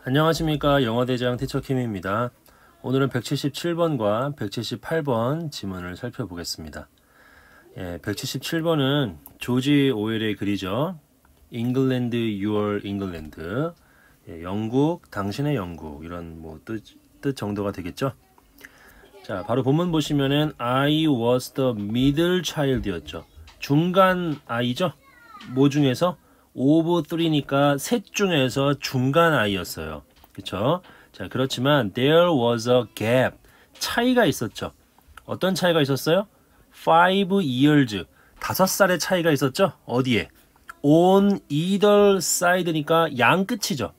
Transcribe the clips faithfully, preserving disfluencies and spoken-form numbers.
안녕하십니까. 영어대장 티처 킴입니다. 오늘은 백칠십칠 번과 백칠십팔 번 지문을 살펴보겠습니다. 예, 백칠십칠 번은 조지 오웰의 글이죠. England, your England. 예, 영국, 당신의 영국. 이런 뭐 뜻, 뜻 정도가 되겠죠. 자, 바로 본문 보시면은 I was the middle child였죠. 중간 아이죠. 뭐 중에서? of three니까 셋 중에서 중간 아이였어요. 그쵸? 자, 그렇지만 there was a gap. 차이가 있었죠. 어떤 차이가 있었어요? five years. 다섯 살의 차이가 있었죠? 어디에? on either side니까 양 끝이죠.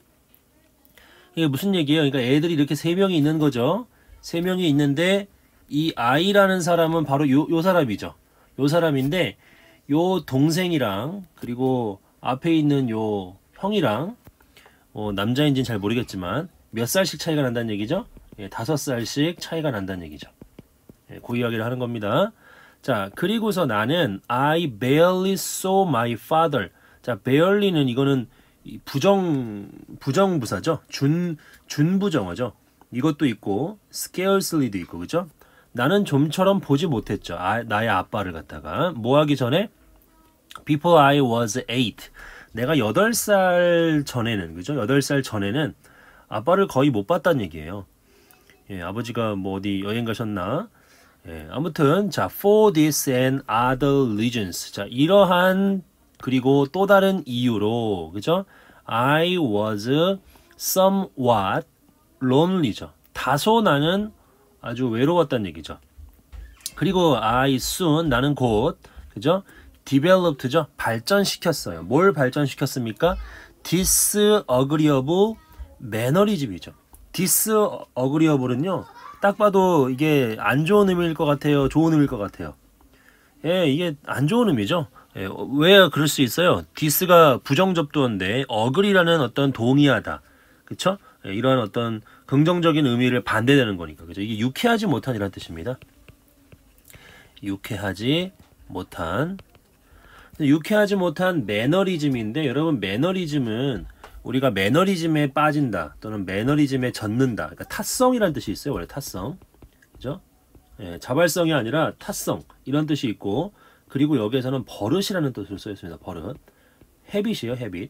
이게 무슨 얘기예요? 그러니까 애들이 이렇게 세 명이 있는 거죠. 세 명이 있는데 이 아이라는 사람은 바로 요, 요 사람이죠. 요 사람인데 요 동생이랑 그리고 앞에 있는 요 형이랑 어, 남자인지는 잘 모르겠지만 몇 살씩 차이가 난다는 얘기죠? 예, 다섯 살씩 차이가 난다는 얘기죠. 예, 그 이야기를 하는 겁니다. 자, 그리고서 나는 I barely saw my father. 자, barely는 이거는 부정 부정부사죠. 준 준부정어죠. 이것도 있고 scarcely도 있고 그죠? 나는 좀처럼 보지 못했죠. 아, 나의 아빠를 갖다가 뭐 하기 전에 Before I was eight. 내가 여덟 살 전에는 그죠? 여덟 살 전에는 아빠를 거의 못 봤다는 얘기예요. 예, 아버지가 뭐 어디 여행 가셨나? 예, 아무튼 자, for this and other reasons. 자, 이러한 그리고 또 다른 이유로 그죠? I was somewhat lonely죠. 다소 나는 아주 외로웠다는 얘기죠. 그리고 I soon 나는 곧 그죠? developed죠. 발전시켰어요. 뭘 발전시켰습니까? disagreeable mannerism이죠. disagreeable은요. 딱 봐도 이게 안 좋은 의미일 것 같아요. 좋은 의미일 것 같아요. 예, 이게 안 좋은 의미죠. 예, 왜 그럴 수 있어요? dis가 부정접두어인데 agree라는 어떤 동의하다. 그쵸? 예, 이러한 어떤 긍정적인 의미를 반대되는 거니까. 그죠? 이게 유쾌하지 못한이라는 뜻입니다. 유쾌하지 못한 유쾌하지 못한 매너리즘인데 여러분 매너리즘은 우리가 매너리즘에 빠진다 또는 매너리즘에 젖는다 그러니까 타성이라는 뜻이 있어요. 원래 타성 그죠? 예, 자발성이 아니라 타성 이런 뜻이 있고 그리고 여기에서는 버릇이라는 뜻으로 쓰였습니다. 버릇 헤빗이에요. 헤빗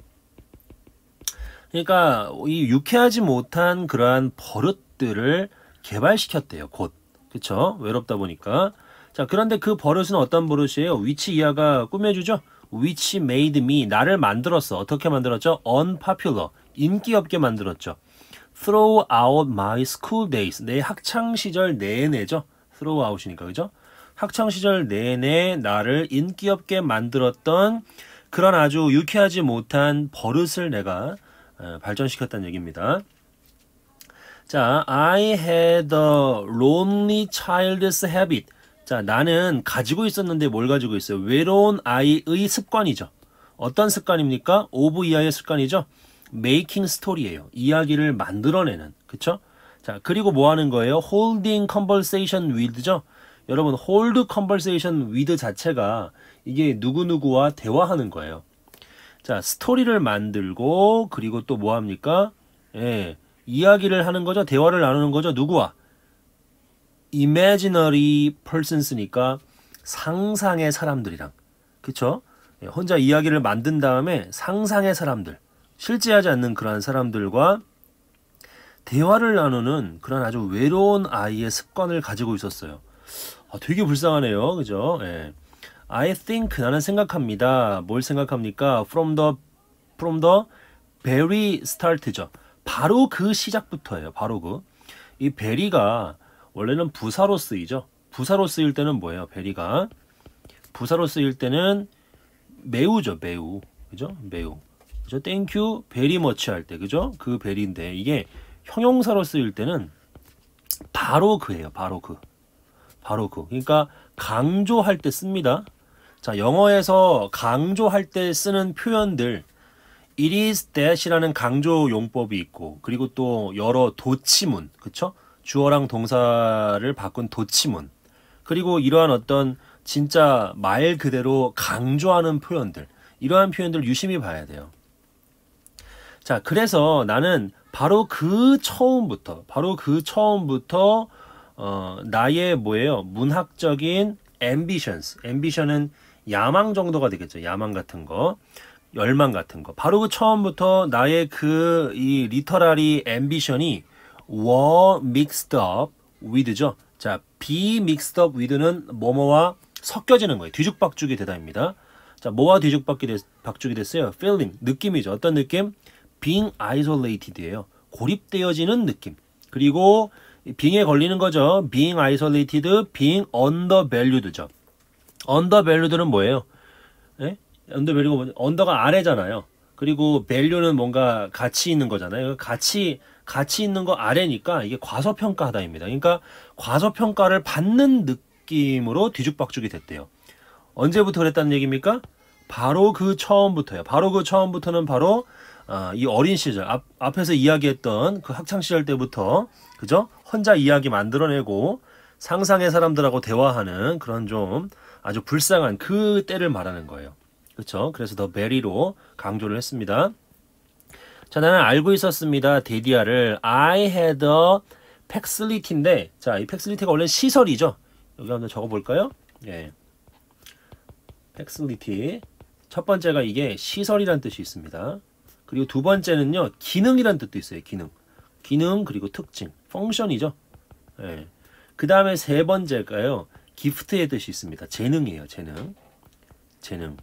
그러니까 이 유쾌하지 못한 그러한 버릇들을 개발시켰대요. 곧 그쵸? 외롭다 보니까 자, 그런데 그 버릇은 어떤 버릇이에요? which 이하가 꾸며주죠? which made me, 나를 만들었어. 어떻게 만들었죠? unpopular, 인기 없게 만들었죠. throughout my school days, 내 학창시절 내내죠? throughout이니까, 그죠? 학창시절 내내 나를 인기 없게 만들었던 그런 아주 유쾌하지 못한 버릇을 내가 어, 발전시켰다는 얘기입니다. 자, I had a lonely child's habit. 자, 나는 가지고 있었는데 뭘 가지고 있어요? 외로운 아이의 습관이죠. 어떤 습관입니까? of 이하의 습관이죠. making story예요. 이야기를 만들어내는. 그쵸? 자, 그리고 뭐 하는 거예요? holding conversation with죠. 여러분, hold conversation with 자체가 이게 누구누구와 대화하는 거예요. 자, 스토리를 만들고 그리고 또 뭐 합니까? 예, 이야기를 하는 거죠. 대화를 나누는 거죠. 누구와? imaginary persons니까 상상의 사람들이랑 그쵸? 혼자 이야기를 만든 다음에 상상의 사람들 실제 하지 않는 그러한 사람들과 대화를 나누는 그런 아주 외로운 아이의 습관을 가지고 있었어요. 아, 되게 불쌍하네요. 그죠? 예. I think 나는 생각합니다. 뭘 생각합니까? From the from the very start죠. 바로 그 시작부터예요. 바로 그. 이 very가 원래는 부사로 쓰이죠. 부사로 쓰일 때는 뭐예요? 베리가 부사로 쓰일 때는 매우죠. 매우 그죠? 매우 그죠? Thank you very much 할 때 그죠? 그 베리인데 이게 형용사로 쓰일 때는 바로 그예요. 바로 그 바로 그 그러니까 강조할 때 씁니다. 자, 영어에서 강조할 때 쓰는 표현들 it is that이라는 강조 용법이 있고 그리고 또 여러 도치문 그쵸? 주어랑 동사를 바꾼 도치문 그리고 이러한 어떤 진짜 말 그대로 강조하는 표현들 이러한 표현들 유심히 봐야 돼요. 자, 그래서 나는 바로 그 처음부터 바로 그 처음부터 어, 나의 뭐예요? 문학적인 ambitions. ambition은 야망 정도가 되겠죠. 야망 같은 거, 열망 같은 거. 바로 그 처음부터 나의 그 이 리터러리 ambition이 were mixed up with죠. 자, be mixed up with는 뭐뭐와 섞여지는 거예요. 뒤죽박죽이 되다입니다. 자, 뭐와 뒤죽박죽이 됐, 박죽이 됐어요? feeling, 느낌이죠. 어떤 느낌? being isolated예요. 고립되어지는 느낌. 그리고 being에 걸리는 거죠. being isolated, being undervalued죠. undervalued는 뭐예요? 예? undervalued가 뭐냐? under가 아래잖아요. 그리고 value는 뭔가 가치 있는 거잖아요. 가치 가치 있는 거 아래니까 이게 과소평가하다입니다. 그러니까 과소평가를 받는 느낌으로 뒤죽박죽이 됐대요. 언제부터 그랬다는 얘기입니까? 바로 그 처음부터요. 바로 그 처음부터는 바로 아, 이 어린 시절 앞, 앞에서 이야기했던 그 학창 시절 때부터 그죠? 혼자 이야기 만들어내고 상상의 사람들하고 대화하는 그런 좀 아주 불쌍한 그 때를 말하는 거예요. 그렇죠? 그래서 더 베리로 강조를 했습니다. 자, 나는 알고 있었습니다. 데디아를 I had a facility인데, 자, 이 facility가 원래 시설이죠. 여기 한번 적어볼까요? 예, facility. 첫 번째가 이게 시설이란 뜻이 있습니다. 그리고 두 번째는요, 기능이란 뜻도 있어요. 기능, 기능 그리고 특징, 펑션이죠. 예. 그 다음에 세 번째가요, 기프트의 뜻이 있습니다. 재능이에요. 재능, 재능.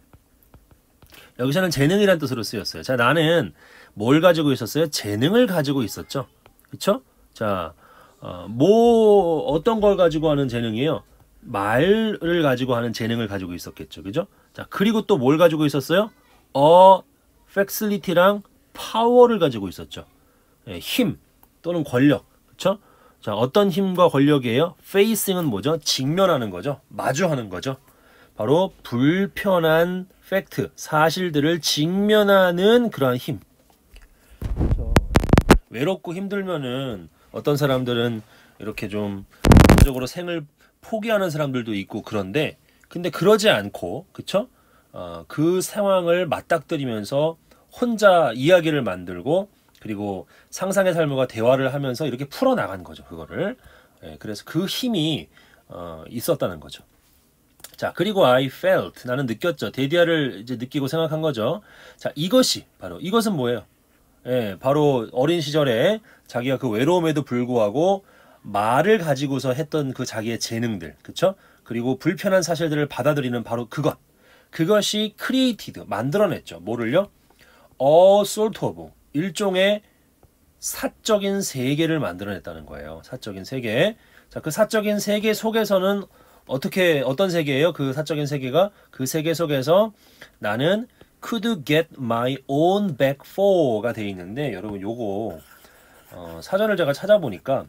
여기서는 재능이란 뜻으로 쓰였어요. 자, 나는 뭘 가지고 있었어요? 재능을 가지고 있었죠. 그쵸? 자, 어, 뭐 어떤 걸 가지고 하는 재능이에요? 말을 가지고 하는 재능을 가지고 있었겠죠. 그죠? 자, 그리고 또 뭘 가지고 있었어요? 어, facility랑 파워를 가지고 있었죠. 예, 힘 또는 권력. 그쵸? 자, 어떤 힘과 권력이에요? facing은 뭐죠? 직면하는 거죠. 마주하는 거죠. 바로 불편한 팩트, 사실들을 직면하는 그러한 힘. 그렇죠. 외롭고 힘들면은 어떤 사람들은 이렇게 좀 전적으로 생을 포기하는 사람들도 있고 그런데 근데 그러지 않고 그쵸? 어, 그 상황을 맞닥뜨리면서 혼자 이야기를 만들고 그리고 상상의 삶과 대화를 하면서 이렇게 풀어나간 거죠. 그거를. 예, 그래서 그 힘이 어, 있었다는 거죠. 자, 그리고 I felt, 나는 느꼈죠. 데디아를 이제 느끼고 생각한 거죠. 자, 이것이 바로 이것은 뭐예요? 예, 바로 어린 시절에 자기가 그 외로움에도 불구하고 말을 가지고서 했던 그 자기의 재능들, 그쵸? 그리고 불편한 사실들을 받아들이는 바로 그것. 그것이 created, 만들어냈죠. 뭐를요? A sort of, 일종의 사적인 세계를 만들어냈다는 거예요. 사적인 세계. 자, 그 사적인 세계 속에서는 어떻게 어떤 세계예요? 그 사적인 세계가 그 세계 속에서 나는 could get my own back for가 돼 있는데 여러분 요거 어, 사전을 제가 찾아보니까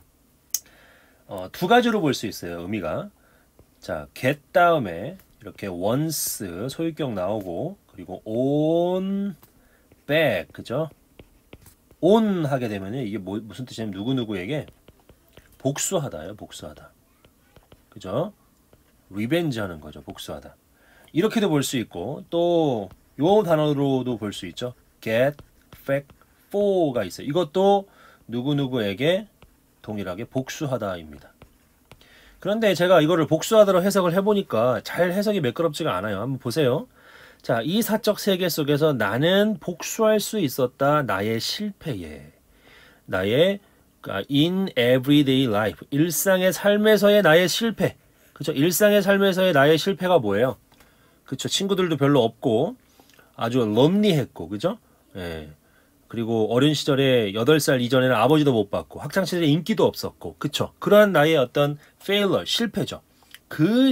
어, 두 가지로 볼 수 있어요. 의미가 자 get 다음에 이렇게 once 소유격 나오고 그리고 on back 그죠? on 하게 되면은 이게 뭐, 무슨 뜻이냐면 누구누구에게 복수하다예요. 복수하다. 그죠? 리벤지 하는 거죠. 복수하다. 이렇게도 볼 수 있고 또 요 단어로도 볼 수 있죠. get, back, for가 있어요. 이것도 누구누구에게 동일하게 복수하다입니다. 그런데 제가 이거를 복수하다로 해석을 해보니까 잘 해석이 매끄럽지가 않아요. 한번 보세요. 자, 이 사적 세계 속에서 나는 복수할 수 있었다. 나의 실패에. 나의 in everyday life. 일상의 삶에서의 나의 실패. 그쵸? 일상의 삶에서의 나의 실패가 뭐예요? 그쵸? 친구들도 별로 없고 아주 럼리했고 그죠? 예. 그리고 어린 시절에 여덟 살 이전에는 아버지도 못 봤고 학창시절에 인기도 없었고 그쵸? 그러한 나의 어떤 failure, 실패죠. 그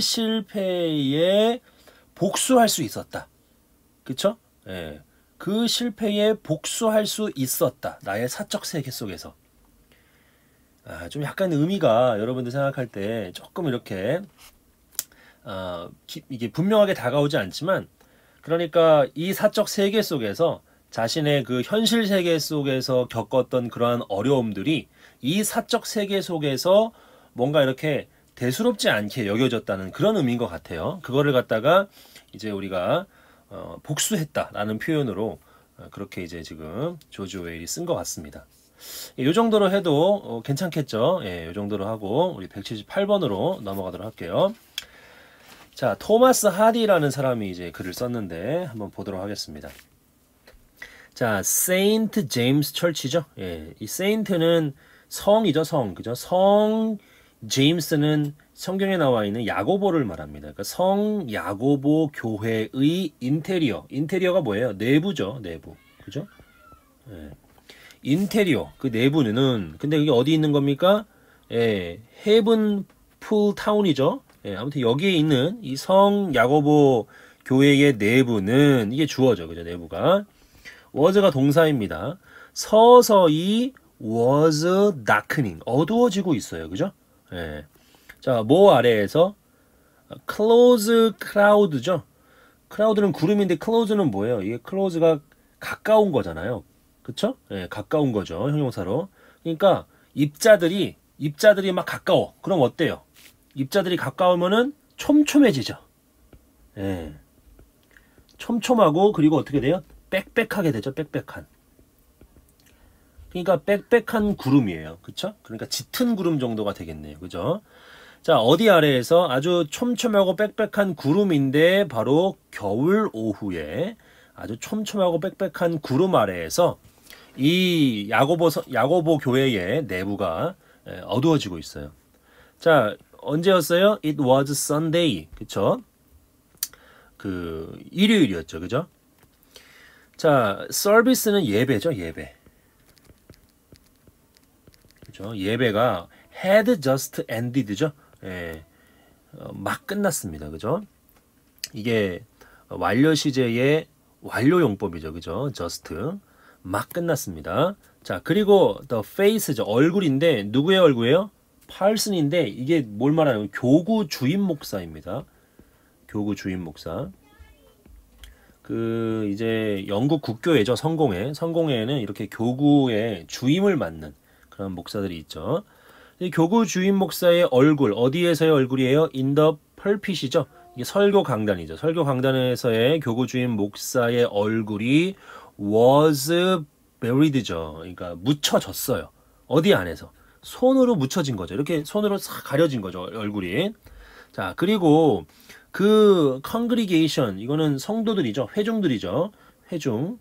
실패에 복수할 수 있었다. 그쵸? 예. 그 실패에 복수할 수 있었다. 나의 사적 세계 속에서. 아, 좀 약간 의미가 여러분들 생각할 때 조금 이렇게 어, 기, 이게 분명하게 다가오지 않지만 그러니까 이 사적 세계 속에서 자신의 그 현실 세계 속에서 겪었던 그러한 어려움들이 이 사적 세계 속에서 뭔가 이렇게 대수롭지 않게 여겨졌다는 그런 의미인 것 같아요. 그거를 갖다가 이제 우리가 어, 복수했다라는 표현으로 어, 그렇게 이제 지금 조지 오웰이 쓴 것 같습니다. 이 정도로 해도 어, 괜찮겠죠. 예, 이 정도로 하고 우리 백칠십팔 번으로 넘어가도록 할게요. 자, 토마스 하디라는 사람이 이제 글을 썼는데 한번 보도록 하겠습니다. 자, 세인트 제임스 철치죠. 예, 이 세인트는 성이죠, 성. 그죠? 성 제임스는 성경에 나와 있는 야고보를 말합니다. 그러니까 성 야고보 교회의 인테리어. 인테리어가 뭐예요? 내부죠, 내부. 그죠? 예. 인테리어, 그 내부는, 근데 이게 어디 있는 겁니까? 예, 헤븐 풀 타운이죠. 예, 아무튼 여기에 있는 이 성 야고보 교회의 내부는, 이게 주어죠. 그죠? 내부가. was가 동사입니다. 서서히 was darkening. 어두워지고 있어요. 그죠? 예. 자, 뭐 아래에서? close cloud죠. cloud는 구름인데 close는 뭐예요? 이게 close가 가까운 거잖아요. 그쵸? 예, 가까운 거죠. 형용사로. 그러니까 입자들이 입자들이 막 가까워. 그럼 어때요? 입자들이 가까우면은 촘촘해지죠. 예. 촘촘하고 그리고 어떻게 돼요? 빽빽하게 되죠. 빽빽한. 그러니까 빽빽한 구름이에요. 그쵸? 그러니까 짙은 구름 정도가 되겠네요. 그죠? 자, 어디 아래에서 아주 촘촘하고 빽빽한 구름인데 바로 겨울 오후에 아주 촘촘하고 빽빽한 구름 아래에서 이 야고보, 야고보 교회의 내부가 어두워지고 있어요. 자, 언제였어요? It was Sunday. 그쵸? 그, 일요일이었죠. 그죠? 자, 서비스는 예배죠. 예배. 그죠? 예배가 had just ended죠. 예, 어, 막 끝났습니다. 그죠? 이게 완료 시제의 완료 용법이죠. 그죠? just. 막 끝났습니다. 자, 그리고 the face죠. 얼굴인데 누구의 얼굴이에요? 파슨인데 이게 뭘 말하냐면 교구 주임 목사입니다. 교구 주임 목사. 그 이제 영국 국교회죠. 성공회. 성공회에는 이렇게 교구의 주임을 맡는 그런 목사들이 있죠. 이 교구 주임 목사의 얼굴 어디에서의 얼굴이에요? in the pulpit이죠. 이게 설교 강단이죠. 설교 강단에서의 교구 주임 목사의 얼굴이 was buried죠. 그러니까 묻혀졌어요. 어디 안에서? 손으로 묻혀진 거죠. 이렇게 손으로 싹 가려진 거죠. 얼굴이. 자, 그리고 그 congregation 이거는 성도들이죠. 회중들이죠. 회중.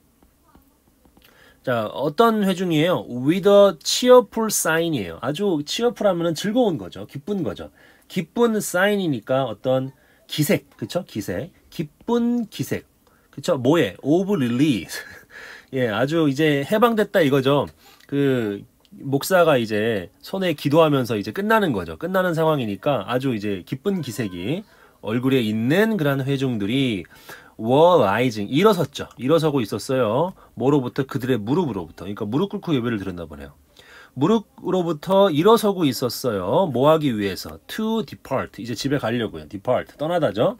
자, 어떤 회중이에요? with a cheerful sign이에요. 아주 cheerful 하면은 즐거운 거죠. 기쁜 거죠. 기쁜 sign이니까 어떤 기색, 그쵸? 기색. 기쁜 기색. 그쵸? 뭐에? of release. 예, 아주 이제 해방됐다 이거죠. 그, 목사가 이제 손에 기도하면서 이제 끝나는 거죠. 끝나는 상황이니까 아주 이제 기쁜 기색이 얼굴에 있는 그런 회중들이 were rising. 일어섰죠. 일어서고 있었어요. 뭐로부터? 그들의 무릎으로부터. 그러니까 무릎 꿇고 예배를 드렸나 보네요. 무릎으로부터 일어서고 있었어요. 뭐 하기 위해서? to depart. 이제 집에 가려고요. depart. 떠나다죠.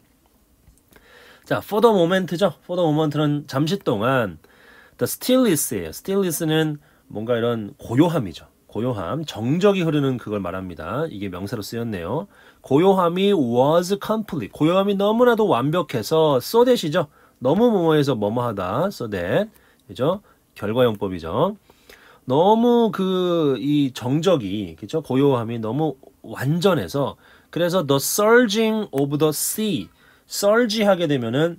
자, for the moment죠. for the moment는 잠시 동안 the stillness예요. stillness는 뭔가 이런 고요함이죠. 고요함, 정적이 흐르는 그걸 말합니다. 이게 명사로 쓰였네요. 고요함이 was complete. 고요함이 너무나도 완벽해서 so that이죠. 너무 뭐뭐해서 뭐뭐하다. so that. 그죠? 결과용법이죠. 너무 그 이 정적이 그죠? 고요함이 너무 완전해서 그래서 the surging of the sea. surge 하게 되면은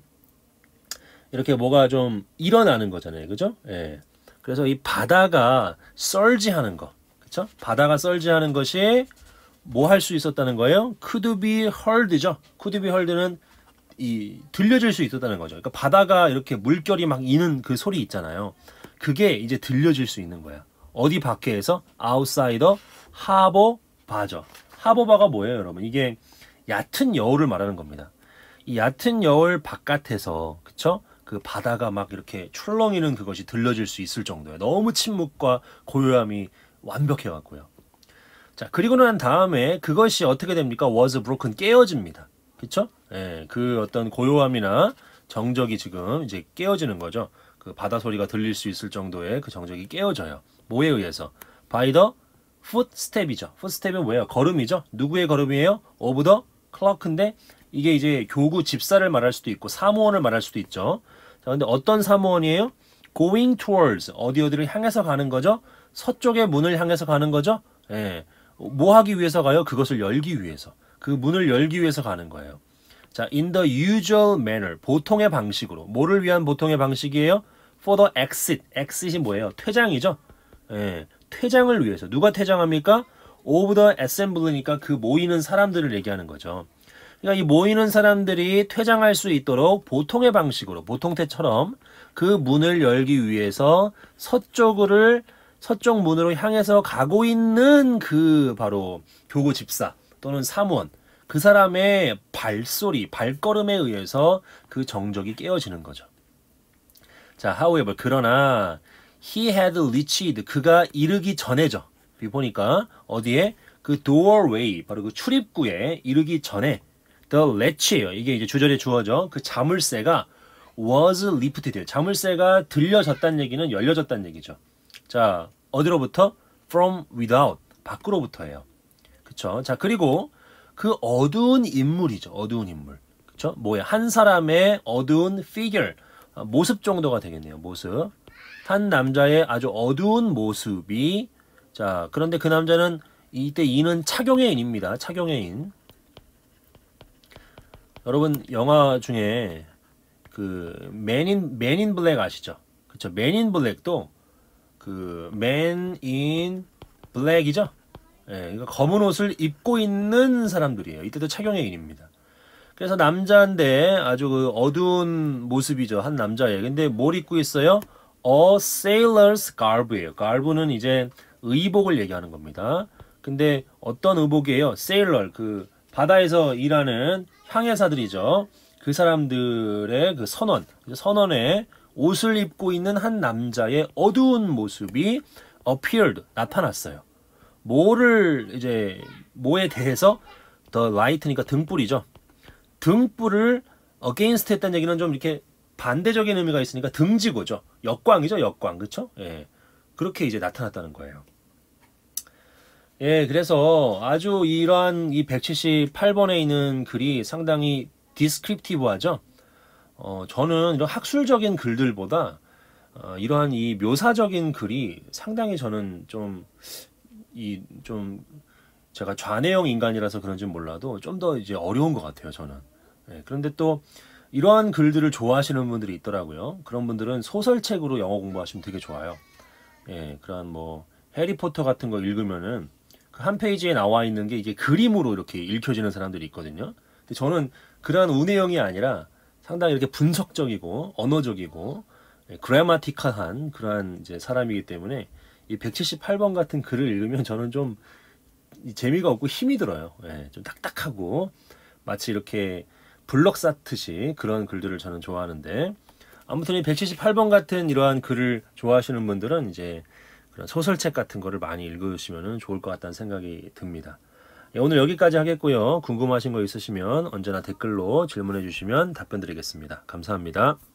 이렇게 뭐가 좀 일어나는 거잖아요. 그죠? 예. 그래서 이 바다가 surge 하는 거. 그쵸? 바다가 surge 하는 것이 뭐 할 수 있었다는 거예요? could be heard죠. could be heard는 이 들려질 수 있었다는 거죠. 그러니까 바다가 이렇게 물결이 막 이는 그 소리 있잖아요. 그게 이제 들려질 수 있는 거야. 어디 밖에서? outside harbor bar죠. harbor bar가 뭐예요, 여러분? 이게 얕은 여울을 말하는 겁니다. 이 얕은 여울 바깥에서 그쵸? 그 바다가 막 이렇게 출렁이는 그것이 들려질 수 있을 정도예요. 너무 침묵과 고요함이 완벽해 갖고요. 자, 그리고 난 다음에 그것이 어떻게 됩니까? was broken. 깨어집니다. 그쵸? 예, 그 어떤 고요함이나 정적이 지금 이제 깨어지는 거죠. 그 바다 소리가 들릴 수 있을 정도의 그 정적이 깨어져요. 뭐에 의해서? by the footstep이죠. footstep이 뭐예요? 걸음이죠. 누구의 걸음이에요? of the clock인데 이게 이제 교구 집사를 말할 수도 있고 사무원을 말할 수도 있죠. 자, 근데 어떤 사무원이에요? going towards 어디 어디를 향해서 가는 거죠? 서쪽의 문을 향해서 가는 거죠. 예. 뭐 하기 위해서 가요? 그것을 열기 위해서. 그 문을 열기 위해서 가는 거예요. 자, in the usual manner. 보통의 방식으로. 뭐를 위한 보통의 방식이에요? for the exit. exit이 뭐예요? 퇴장이죠. 예. 퇴장을 위해서. 누가 퇴장합니까? of the assembly니까 그 모이는 사람들을 얘기하는 거죠. 그러니까 이 모이는 사람들이 퇴장할 수 있도록 보통의 방식으로, 보통태처럼 그 문을 열기 위해서 서쪽을, 서쪽 문으로 향해서 가고 있는 그 바로 교구 집사 또는 사무원, 그 사람의 발소리, 발걸음에 의해서 그 정적이 깨어지는 거죠. 자, however, 그러나 he had reached, 그가 이르기 전에죠. 여기 보니까 어디에? 그 doorway, 바로 그 출입구에 이르기 전에 the latch예요. 이게 이제 주절의 주어죠. 그 자물쇠가 was lifted. 자물쇠가 들려졌다는 얘기는 열려졌다는 얘기죠. 자, 어디로부터? from without. 밖으로부터예요. 그쵸? 자, 그리고 그 어두운 인물이죠. 어두운 인물. 그쵸? 뭐야? 한 사람의 어두운 figure. 모습 정도가 되겠네요. 모습. 한 남자의 아주 어두운 모습이, 자, 그런데 그 남자는 이때 이는 착용의 인입니다. 착용의 인. 여러분 영화 중에 그 맨인 맨인 블랙 아시죠? 그쵸? 맨인 블랙도 그 맨인 블랙이죠? 예, 그러니까 검은 옷을 입고 있는 사람들이에요. 이때도 착용의 인입니다. 그래서 남자인데 아주 그 어두운 모습이죠. 한 남자예요. 근데 뭘 입고 있어요? A sailor's garb예요. garb는 이제 의복을 얘기하는 겁니다. 근데 어떤 의복이에요? sailor, 그 바다에서 일하는 항해사들이죠. 그 사람들의 그 선원, 선원의 옷을 입고 있는 한 남자의 어두운 모습이 appeared, 나타났어요. 뭐를 이제 뭐에 대해서 the light니까 등불이죠. 등불을 against 했다는 얘기는 좀 이렇게 반대적인 의미가 있으니까 등지고죠. 역광이죠, 역광. 그쵸? 예. 그렇게 이제 나타났다는 거예요. 예, 그래서 아주 이러한 이 백칠십팔 번에 있는 글이 상당히 디스크립티브하죠. 어, 저는 이런 학술적인 글들보다 어, 이러한 이 묘사적인 글이 상당히 저는 좀 이 좀 제가 좌뇌형 인간이라서 그런지 몰라도 좀 더 이제 어려운 것 같아요, 저는. 예, 그런데 또 이러한 글들을 좋아하시는 분들이 있더라고요. 그런 분들은 소설책으로 영어 공부하시면 되게 좋아요. 예, 그런 뭐 해리포터 같은 거 읽으면은 그 한 페이지에 나와 있는 게 이게 그림으로 이렇게 읽혀지는 사람들이 있거든요. 근데 저는 그러한 운해형이 아니라 상당히 이렇게 분석적이고 언어적이고 그래마티컬한 그러한 이제 사람이기 때문에 이 백칠십팔 번 같은 글을 읽으면 저는 좀 재미가 없고 힘이 들어요. 예, 좀 딱딱하고 마치 이렇게 블럭 쌓듯이 그런 글들을 저는 좋아하는데, 아무튼 이 백칠십팔 번 같은 이러한 글을 좋아하시는 분들은 이제 그런 소설책 같은 거를 많이 읽으시면 좋을 것 같다는 생각이 듭니다. 예, 오늘 여기까지 하겠고요. 궁금하신 거 있으시면 언제나 댓글로 질문해 주시면 답변 드리겠습니다. 감사합니다.